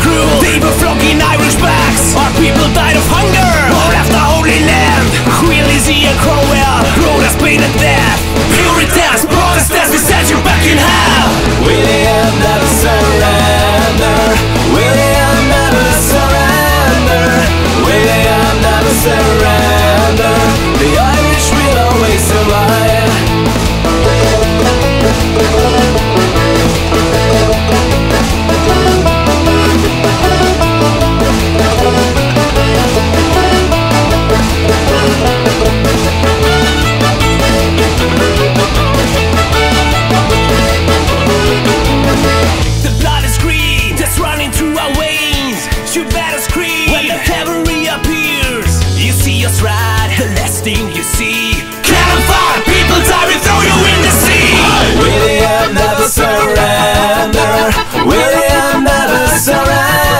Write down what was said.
cruel. They were flogging Irish backs. Our people died of hunger. All after Holy Land. Queen Lizzie and Cromwell brought us pain and death. Puritans, Protestants, we sent you back in hell. William never surrender. William never surrender. William never surrender. The Irish will always survive. The blood is green, that's running through our veins. You better scream when the cavalry appears. You see us ride, the last thing you see. Cannon fire, people die, we throw you in the sea. William never surrender. William never surrender.